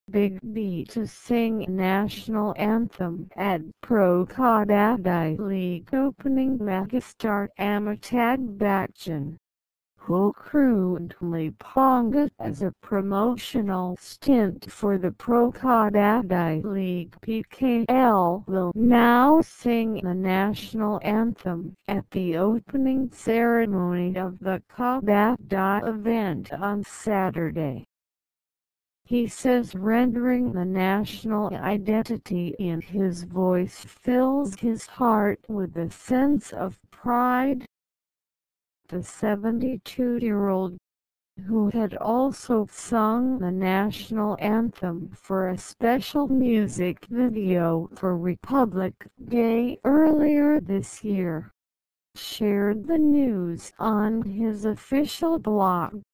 Big B to sing National Anthem at Pro Kabaddi League opening. Megastar Amitabh Bachchan, who crooned panga as a promotional stint for the Pro Kabaddi League (PKL), will now sing the national anthem at the opening ceremony of the Kabaddi event on Saturday. He says rendering the national identity in his voice fills his heart with a sense of pride. The 72-year-old, who had also sung the national anthem for a special music video for Republic Day earlier this year, shared the news on his official blog.